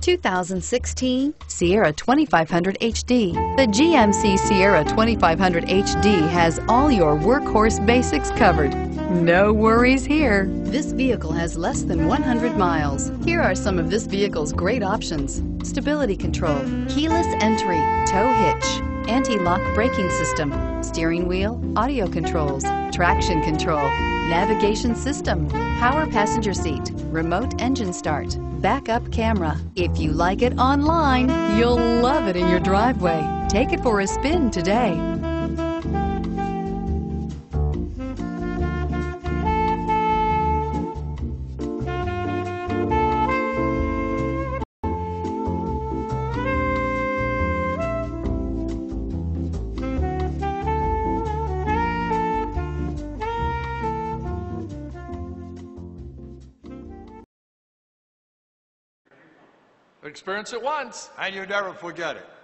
2016 Sierra 2500 HD. The GMC Sierra 2500 HD has all your workhorse basics covered. No worries here. This vehicle has less than 100 miles. Here are some of this vehicle's great options: stability control, keyless entry, tow hitch, anti-lock braking system, steering wheel audio controls, traction control, navigation system, power passenger seat, remote engine start, backup camera. If you like it online, you'll love it in your driveway. Take it for a spin today. Experience it once, and you never forget it.